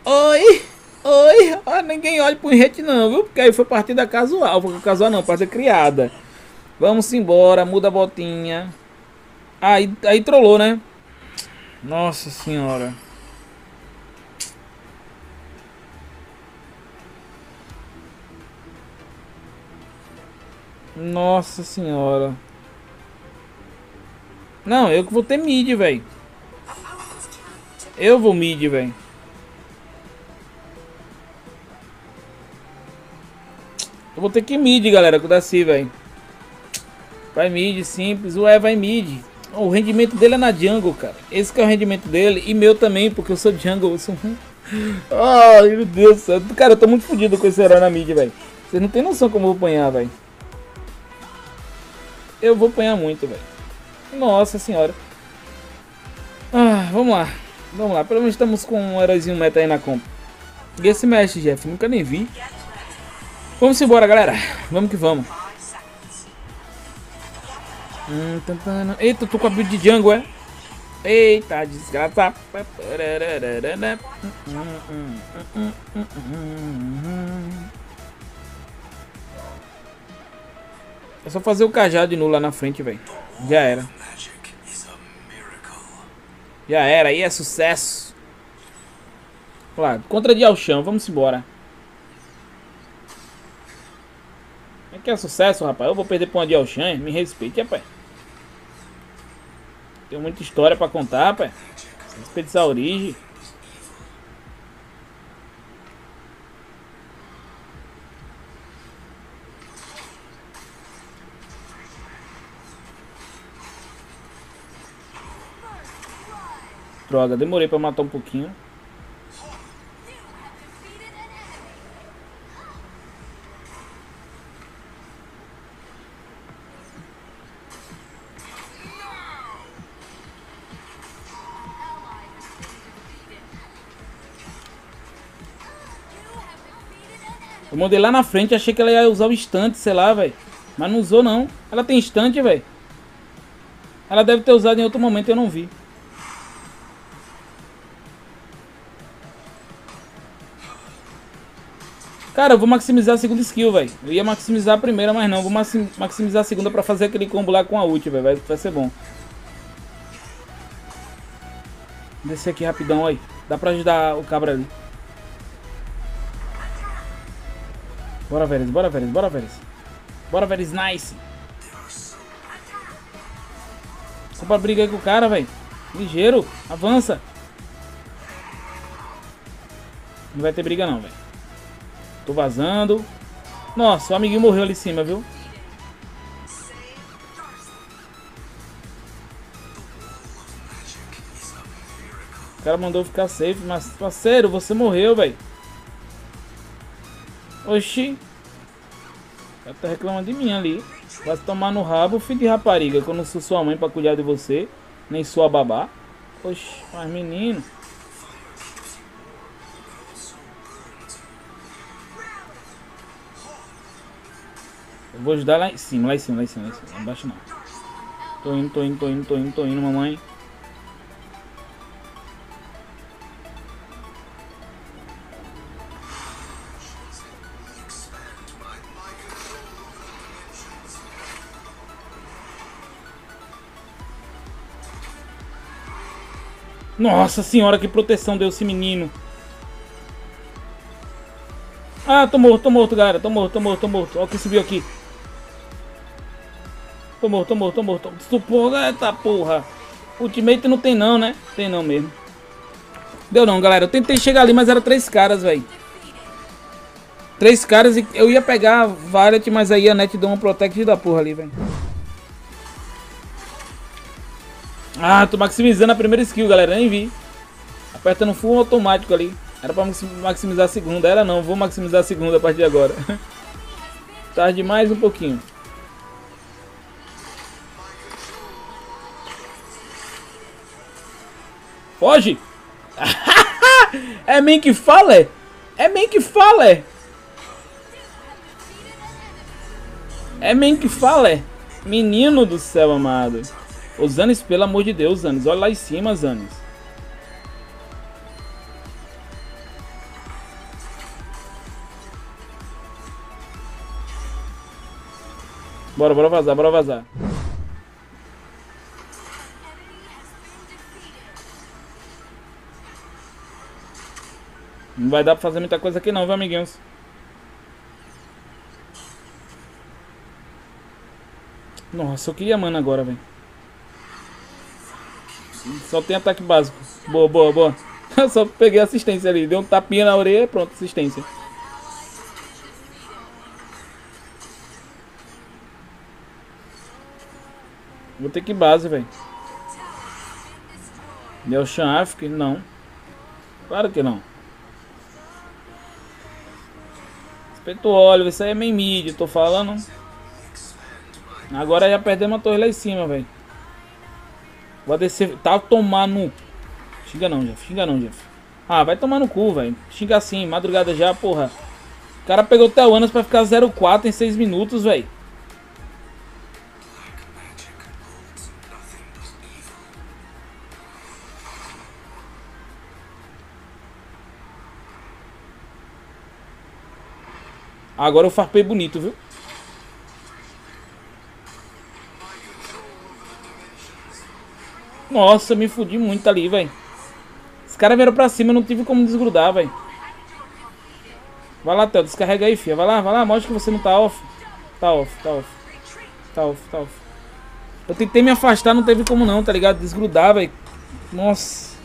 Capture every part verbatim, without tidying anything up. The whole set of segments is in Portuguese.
Oi! Oi! Ah, ninguém olha pro enrete não, viu? Porque aí foi partida casual. Foi casual não, partida criada. Vamos embora, muda a botinha. Aí, aí trollou, né? Nossa senhora. Nossa senhora. Não, eu que vou ter mid, velho. Eu vou mid, velho. Eu vou ter que mid, galera, com o Daci, velho. Vai mid, simples. Ué, vai mid. O rendimento dele é na jungle, cara. Esse que é o rendimento dele. E meu também, porque eu sou jungle. Eu sou... Ai, meu Deus do céu. Cara, eu tô muito fodido com esse herói na mid, velho. Vocês não tem noção como eu vou apanhar, velho. Eu vou apanhar muito, velho. Nossa senhora. Ah, vamos lá. Vamos lá. Pelo menos estamos com um heróizinho meta aí na compra. E esse mestre, Jeff? Nunca nem vi. Vamos embora, galera. Vamos que vamos. Hum, tantana. Eita, tô com a build de jungle, é? Eita, desgraça. É só fazer o cajado de nu lá na frente, velho. Já era. Já era, aí é sucesso. Claro, contra de ao chão, vamos embora. É que é sucesso, rapaz. Eu vou perder pra uma de ao chão, me respeite, rapaz. Tem muita história pra contar, rapaz. Respeite a origem. Droga, demorei pra matar um pouquinho. Eu mandei lá na frente, achei que ela ia usar o instante, sei lá, velho. Mas não usou, não. Ela tem instante, velho. Ela deve ter usado em outro momento, eu não vi. Cara, eu vou maximizar a segunda skill, velho. Eu ia maximizar a primeira, mas não. Vou maximizar a segunda pra fazer aquele combo lá com a ult, velho. Vai, vai ser bom. Descer aqui rapidão, aí. Dá pra ajudar o cabra ali. Bora, Veres, bora, Veres, bora, Veres. Bora, Veres, nice. Só pra brigar aí com o cara, velho. Ligeiro, avança. Não vai ter briga não, velho. Tô vazando. Nossa, o amiguinho morreu ali em cima, viu? O cara mandou ficar safe, mas parceiro, você morreu, velho. Oxi. O cara tá reclamando de mim ali. Vai se tomar no rabo, filho de rapariga. Que eu não sou sua mãe pra cuidar de você. Nem sua babá. Oxi, mas menino. Eu vou ajudar lá em cima, lá em cima, lá em cima, lá em cima. Não embaixo não. Tô indo, tô indo, tô indo, tô indo, tô indo, mamãe. Nossa senhora, que proteção deu esse menino. Ah, tô morto, tô morto, galera. Tô morto, tô morto, tô morto. Olha o que subiu aqui. Tô morto, tô morto, tô morto. Porra, eita porra. Ultimate não tem não, né? Tem não mesmo. Deu não, galera. Eu tentei chegar ali, mas era três caras, velho. Três caras e eu ia pegar a Violet, mas aí a net deu uma protect da porra ali, velho. Ah, tô maximizando a primeira skill, galera. Nem vi. Aperta no full automático ali. Era pra maximizar a segunda. Era não, vou maximizar a segunda a partir de agora. Tarde mais um pouquinho. Foge! É mim que fala? É mim que fala? É mim que fala? Menino do céu amado. Ô Zanis, pelo amor de Deus, Zanis. Olha lá em cima, Zanis. Bora, bora vazar, bora vazar. Não vai dar pra fazer muita coisa aqui não, viu, amiguinhos? Nossa, eu queria mana agora, velho. Só tem ataque básico. Boa, boa, boa. Só peguei assistência ali. Deu um tapinha na orelha e pronto, assistência. Vou ter que base, velho. Deu Shanafik? Não. Claro que não. Respeito o óleo, isso aí é main mid, tô falando. Agora já perdemos a torre lá em cima, velho. Vou descer. Tá tomar no. Xinga não, Jeff. Xinga não, Jeff. Ah, vai tomar no cu, velho. Xinga assim, madrugada já, porra. O cara pegou o Telwanas pra ficar zero quatro em seis minutos, velho. Agora eu farpei bonito, viu? Nossa, me fudi muito ali, velho. Os caras vieram pra cima, eu não tive como desgrudar, velho. Vai lá, Theo, descarrega aí, filha. Vai lá, vai lá, mostra que você não tá off. Tá off, tá off. Tá off, tá off. Eu tentei me afastar, não teve como não, tá ligado? Desgrudar, velho. Nossa.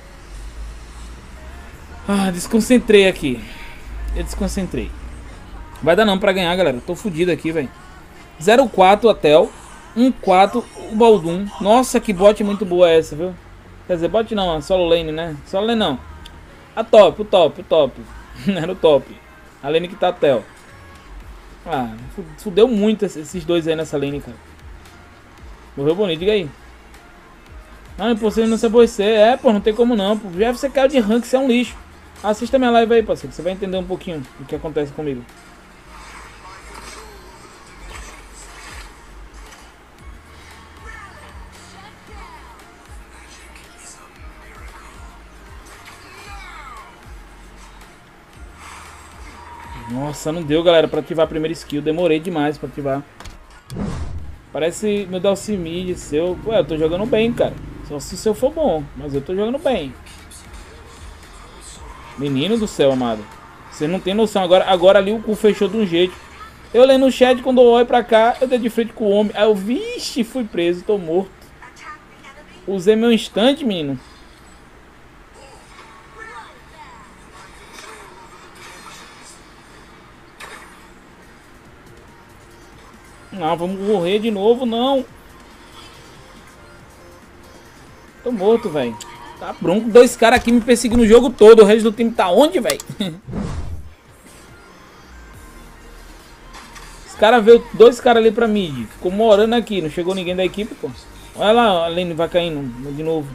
Ah, desconcentrei aqui. Eu desconcentrei. Vai dar não pra ganhar, galera. Tô fudido aqui, velho. zero quatro a Theo. um quatro o Baldum. Nossa, que bot muito boa essa, viu? Quer dizer, bot não, a solo lane, né? Solo lane não. A top, o top, o top. Era o top. A lane que tá a Theo. Ah, fudeu muito esses dois aí nessa lane, cara. Morreu bonito, diga aí. Ah, impossível não se aborrecer. É, pô, não tem como não. Pô. Já você caiu de rank, você é um lixo. Assista minha live aí, parceiro. Você vai entender um pouquinho do que acontece comigo. Nossa, não deu, galera, pra ativar a primeira skill. Demorei demais pra ativar. Parece meu Dalcimid seu. Ué, eu tô jogando bem, cara. Só se o seu for bom, mas eu tô jogando bem. Menino do céu, amado. Você não tem noção. Agora, agora ali o cu fechou de um jeito. Eu lendo no chat, quando eu olho pra cá, eu dei de frente com o homem. Aí eu, vixe, fui preso, tô morto. Usei meu instante, menino. Não, vamos morrer de novo, não. Tô morto, velho. Tá bronco. Dois caras aqui me perseguindo o jogo todo. O resto do time tá onde, velho? Os caras veio dois caras ali pra mid. Ficou morando aqui. Não chegou ninguém da equipe, pô. Olha lá, a lane vai caindo de novo.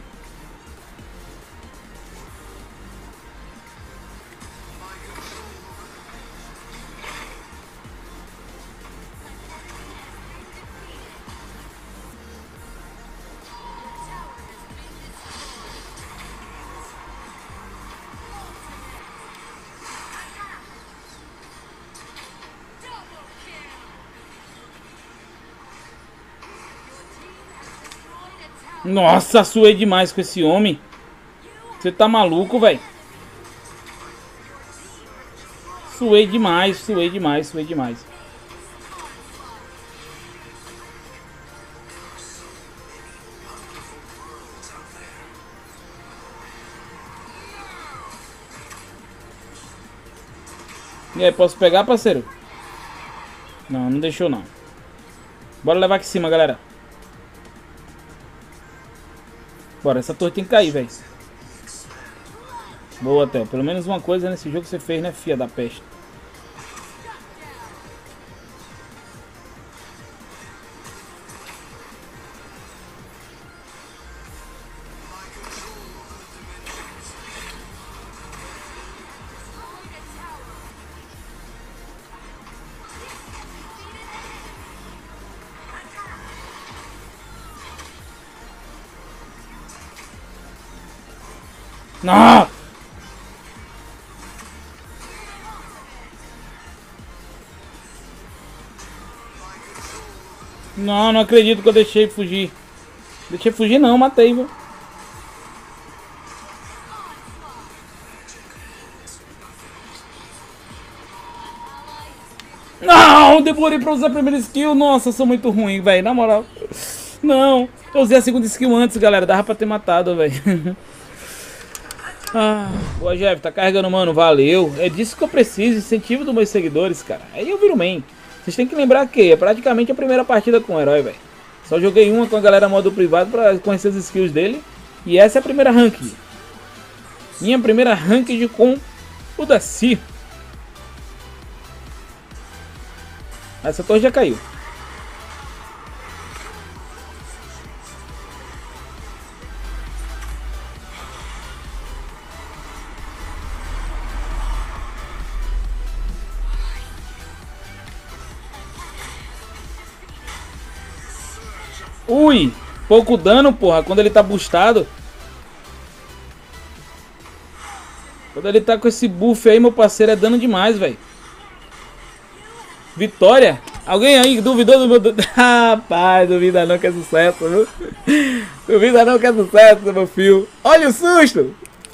Nossa, suei demais com esse homem. Você tá maluco, velho? Suei demais, suei demais, suei demais. E aí, posso pegar, parceiro? Não, não deixou não. Bora levar aqui em cima, galera. Bora, essa torre tem que cair, velho. Boa, Theo. Pelo menos uma coisa nesse jogo você fez, né, filha da peste? Não! Não, não acredito que eu deixei fugir. Deixei fugir não, matei, viu? Não, demorei pra usar a primeira skill. Nossa, eu sou muito ruim, velho. Na moral. Não, eu usei a segunda skill antes, galera. Dava pra ter matado, velho. Ah, boa, Jeff. Tá carregando, mano. Valeu. É disso que eu preciso. Incentivo dos meus seguidores, cara. Aí eu viro main. Vocês têm que lembrar que é praticamente a primeira partida com o herói, velho. Só joguei uma com a galera modo privado pra conhecer as skills dele. E essa é a primeira ranked. Minha primeira ranked com o Daci. Essa torre já caiu. Ui, pouco dano, porra, quando ele tá boostado. Quando ele tá com esse buff aí, meu parceiro, é dano demais, velho. Vitória? Alguém aí duvidou do meu... Rapaz, duvida não que é sucesso, viu? Duvida não que é sucesso, meu filho. Olha o susto!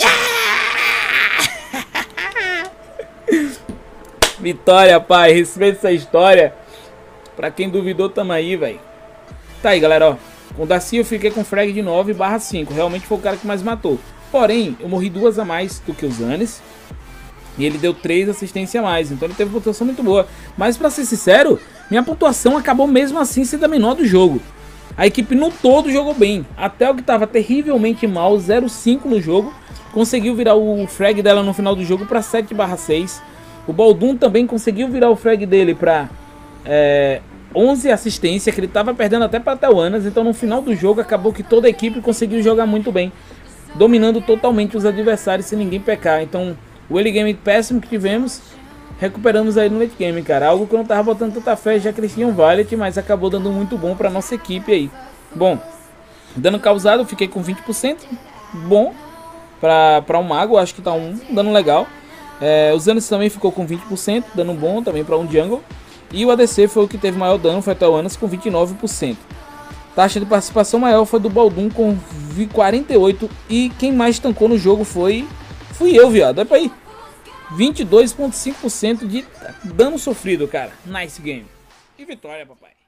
Vitória, pai. Respeita essa história. Pra quem duvidou, tamo aí, velho. Tá aí, galera, ó. Com o Daci eu fiquei com frag de nove barra cinco. Realmente foi o cara que mais matou. Porém, eu morri duas a mais do que o Zanis. E ele deu três assistências a mais. Então ele teve uma pontuação muito boa. Mas pra ser sincero, minha pontuação acabou mesmo assim sendo a menor do jogo. A equipe no todo jogou bem. Até o que tava terrivelmente mal, zero cinco no jogo, conseguiu virar o frag dela no final do jogo pra sete barra seis. O Baldum também conseguiu virar o frag dele pra... É, onze assistência, que ele estava perdendo até para Tauanas. Então no final do jogo acabou que toda a equipe conseguiu jogar muito bem, dominando totalmente os adversários sem ninguém pecar. Então o early game péssimo que tivemos, recuperamos aí no late game, cara. Algo que eu não tava botando tanta fé, já que eles tinham Valiant, mas acabou dando muito bom para nossa equipe aí. Bom, dano causado eu fiquei com vinte por cento, bom para um mago, acho que tá um dano legal. É, os Zanis também ficou com vinte por cento, dano bom também para um jungle. E o A D C foi o que teve maior dano, foi a Tauanas com vinte e nove por cento. Taxa de participação maior foi do Baldum com quarenta e oito por cento. E quem mais tancou no jogo foi... Fui eu, viado. É pra aí. vinte e dois vírgula cinco por cento de dano sofrido, cara. Nice game. E vitória, papai.